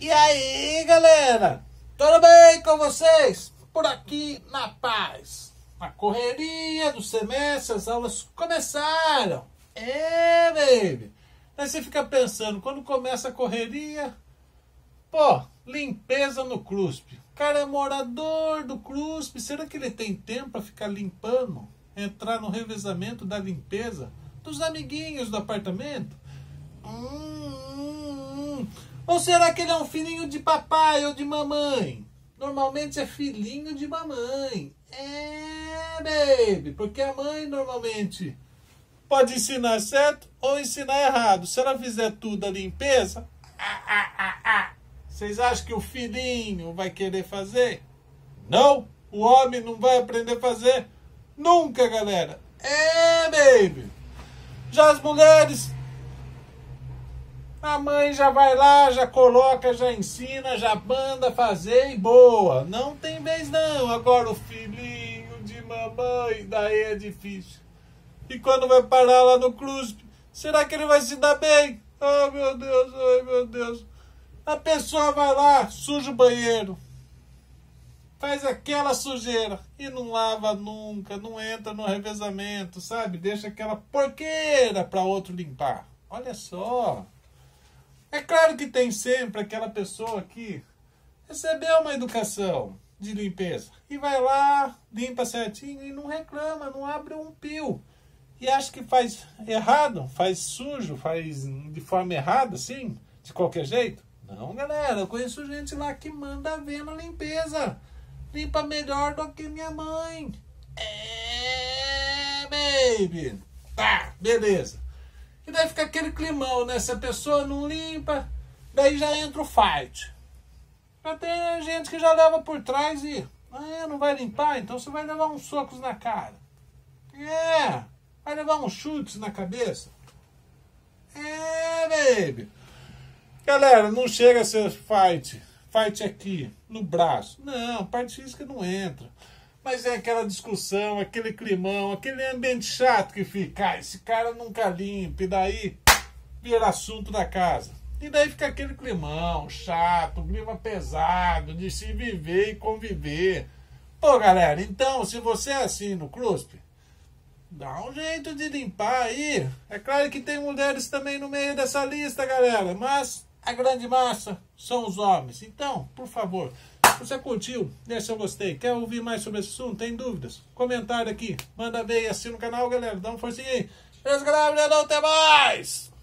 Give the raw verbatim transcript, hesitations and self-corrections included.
E aí, galera? Tudo bem com vocês? Por aqui, na paz. A correria do semestre, as aulas começaram. É, baby. Aí você fica pensando, quando começa a correria, pô, limpeza no C R U S P. O cara é morador do C R U S P, será que ele tem tempo para ficar limpando? Entrar no revezamento da limpeza dos amiguinhos do apartamento? Hum, hum, hum. Ou será que ele é um filhinho de papai ou de mamãe? Normalmente é filhinho de mamãe. É, baby, porque a mãe normalmente pode ensinar certo ou ensinar errado. Se ela fizer tudo a limpeza, ah, ah, ah, ah, vocês acham que o filhinho vai querer fazer? Não, o homem não vai aprender a fazer nunca, galera. É, baby. Já as mulheres, a mãe já vai lá, já coloca, já ensina, já manda fazer e boa. Não tem vez não. Agora o filhinho de mamãe, daí é difícil. E quando vai parar lá no C R U S P, será que ele vai se dar bem? Oh, meu Deus, oh, meu Deus. A pessoa vai lá, suja o banheiro, faz aquela sujeira e não lava nunca, não entra no revezamento, sabe? Deixa aquela porqueira para outro limpar. Olha só. É claro que tem sempre aquela pessoa que recebeu uma educação de limpeza e vai lá, limpa certinho e não reclama, não abre um pio. E acha que faz errado, faz sujo, faz de forma errada, assim, de qualquer jeito. Não, galera, eu conheço gente lá que manda ver na limpeza. Limpa melhor do que minha mãe. É, baby. Tá, beleza. E daí fica aquele climão, né? Se a pessoa não limpa, daí já entra o fight. Já tem gente que já leva por trás e... Ah, não vai limpar? Então você vai levar uns socos na cara. É, vai levar uns chutes na cabeça. É, baby. Galera, não chega a ser fight. Fight aqui, no braço. Não, parte física não entra. Mas é aquela discussão, aquele climão, aquele ambiente chato que fica. Ah, esse cara nunca limpa. E daí vira assunto da casa. E daí fica aquele climão chato, clima pesado de se viver e conviver. Pô, galera, então, se você é assim no C R U S P, dá um jeito de limpar aí. É claro que tem mulheres também no meio dessa lista, galera. Mas a grande massa são os homens. Então, por favor, se você curtiu, deixa seu gostei. Quer ouvir mais sobre esse assunto? Tem dúvidas? Comentário aqui. Manda ver e assina o canal, galera. Dá uma forcinha aí. Beleza, galera? Até mais!